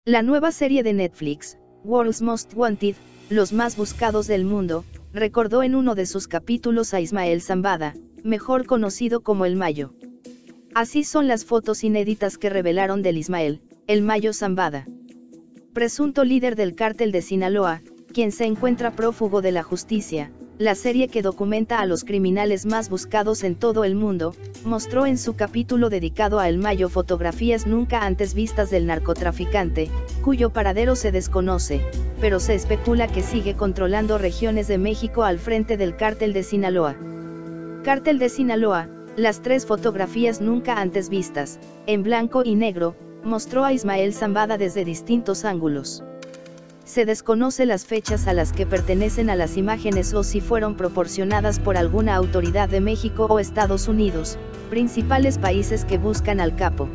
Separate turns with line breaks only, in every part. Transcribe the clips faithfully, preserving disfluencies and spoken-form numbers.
La nueva serie de Netflix, World's Most Wanted, los más buscados del mundo, recordó en uno de sus capítulos a Ismael Zambada, mejor conocido como El Mayo. Así son las fotos inéditas que revelaron del Ismael, El Mayo Zambada, presunto líder del cártel de Sinaloa, quien se encuentra prófugo de la justicia. La serie, que documenta a los criminales más buscados en todo el mundo, mostró en su capítulo dedicado a El Mayo fotografías nunca antes vistas del narcotraficante, cuyo paradero se desconoce, pero se especula que sigue controlando regiones de México al frente del cártel de Sinaloa. Cártel de Sinaloa, las tres fotografías nunca antes vistas, en blanco y negro, mostró a Ismael Zambada desde distintos ángulos. Se desconoce las fechas a las que pertenecen a las imágenes o si fueron proporcionadas por alguna autoridad de México o Estados Unidos, principales países que buscan al capo.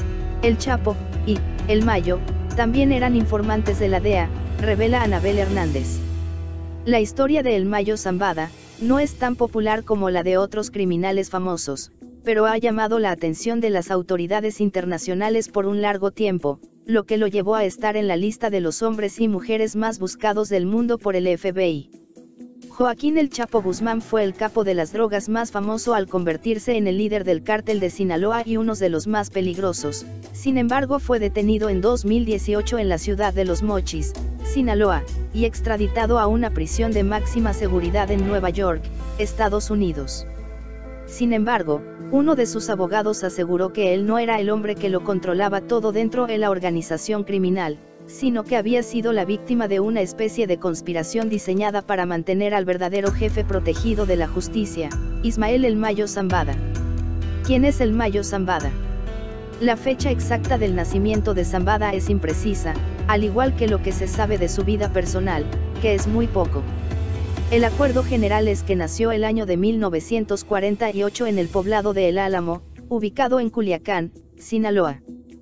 El Chapo y El Mayo también eran informantes de la D E A, revela Anabel Hernández. La historia de El Mayo Zambada no es tan popular como la de otros criminales famosos, pero ha llamado la atención de las autoridades internacionales por un largo tiempo, lo que lo llevó a estar en la lista de los hombres y mujeres más buscados del mundo por el F B I. Joaquín El Chapo Guzmán fue el capo de las drogas más famoso al convertirse en el líder del cártel de Sinaloa y uno de los más peligrosos. Sin embargo, fue detenido en dos mil dieciocho en la ciudad de Los Mochis, Sinaloa, y extraditado a una prisión de máxima seguridad en Nueva York, Estados Unidos. Sin embargo, uno de sus abogados aseguró que él no era el hombre que lo controlaba todo dentro de la organización criminal, sino que había sido la víctima de una especie de conspiración diseñada para mantener al verdadero jefe protegido de la justicia, Ismael El Mayo Zambada. ¿Quién es El Mayo Zambada? La fecha exacta del nacimiento de Zambada es imprecisa, al igual que lo que se sabe de su vida personal, que es muy poco. El acuerdo general es que nació el año de mil novecientos cuarenta y ocho en el poblado de El Álamo, ubicado en Culiacán, Sinaloa.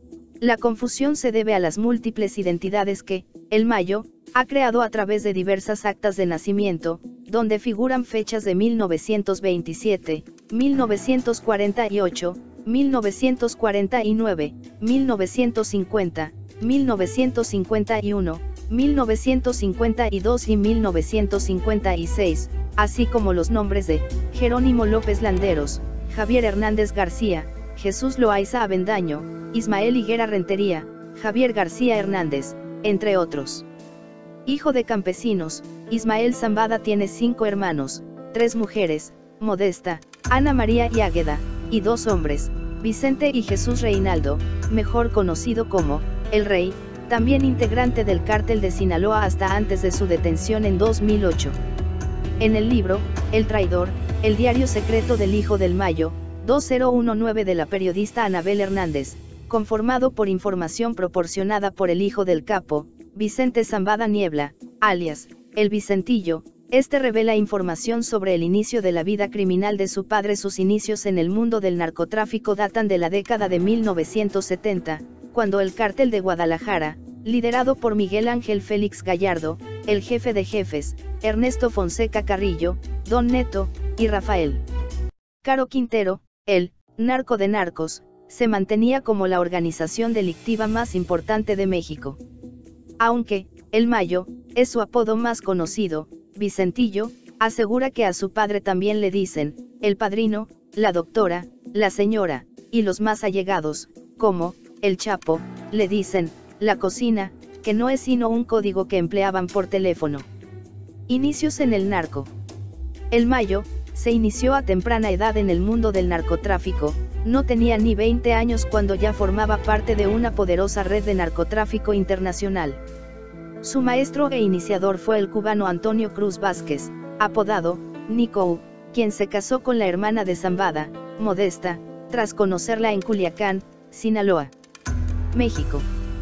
La confusión se debe a las múltiples identidades que El Mayo ha creado a través de diversas actas de nacimiento, donde figuran fechas de mil novecientos veintisiete, mil novecientos cuarenta y ocho, mil novecientos cuarenta y nueve, mil novecientos cincuenta, mil novecientos cincuenta y uno, mil novecientos cincuenta y dos y mil novecientos cincuenta y seis, así como los nombres de Jerónimo López Landeros, Javier Hernández García, Jesús Loaiza Avendaño, Ismael Higuera Rentería, Javier García Hernández, entre otros. Hijo de campesinos, Ismael Zambada tiene cinco hermanos, tres mujeres, Modesta, Ana María y Águeda, y dos hombres, Vicente y Jesús Reinaldo, mejor conocido como El Rey, también integrante del cártel de Sinaloa hasta antes de su detención en dos mil ocho. En el libro, El Traidor, el diario secreto del Hijo del Mayo, dos mil diecinueve de la periodista Anabel Hernández, conformado por información proporcionada por el hijo del capo, Vicente Zambada Niebla, alias, El Vicentillo, este revela información sobre el inicio de la vida criminal de su padre. Sus inicios en el mundo del narcotráfico datan de la década de mil novecientos setenta, cuando el cártel de Guadalajara, liderado por Miguel Ángel Félix Gallardo, el jefe de jefes, Ernesto Fonseca Carrillo, Don Neto, y Rafael Caro Quintero, el narco de narcos, se mantenía como la organización delictiva más importante de México. Aunque El Mayo es su apodo más conocido, Vicentillo asegura que a su padre también le dicen el padrino, la doctora, la señora, y los más allegados, como El Chapo, le dicen la cocina, que no es sino un código que empleaban por teléfono. Inicios en el narco. El Mayo se inició a temprana edad en el mundo del narcotráfico, no tenía ni veinte años cuando ya formaba parte de una poderosa red de narcotráfico internacional. Su maestro e iniciador fue el cubano Antonio Cruz Vázquez, apodado Nico, quien se casó con la hermana de Zambada, Modesta, tras conocerla en Culiacán, Sinaloa, México.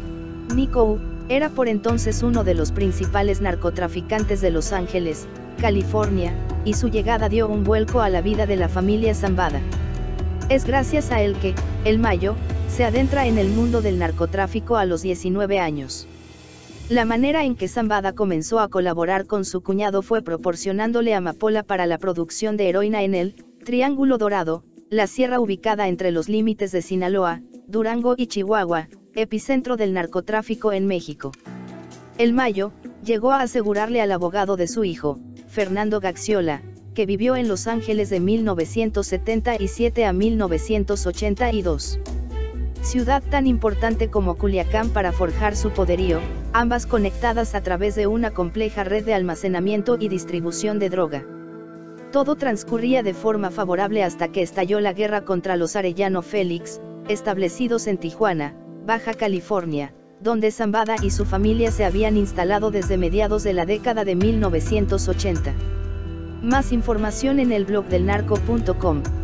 Nico era por entonces uno de los principales narcotraficantes de Los Ángeles, California, y su llegada dio un vuelco a la vida de la familia Zambada. Es gracias a él que El Mayo se adentra en el mundo del narcotráfico a los diecinueve años. La manera en que Zambada comenzó a colaborar con su cuñado fue proporcionándole amapola para la producción de heroína en el Triángulo Dorado, la sierra ubicada entre los límites de Sinaloa, Durango y Chihuahua, epicentro del narcotráfico en México. El Mayo llegó a asegurarle al abogado de su hijo, Fernando Gaxiola, que vivió en Los Ángeles de mil novecientos setenta y siete a mil novecientos ochenta y dos. Ciudad tan importante como Culiacán para forjar su poderío, ambas conectadas a través de una compleja red de almacenamiento y distribución de droga. Todo transcurría de forma favorable hasta que estalló la guerra contra los Arellano Félix, establecidos en Tijuana, Baja California, donde Zambada y su familia se habían instalado desde mediados de la década de mil novecientos ochenta. Más información en el blog del narco punto com.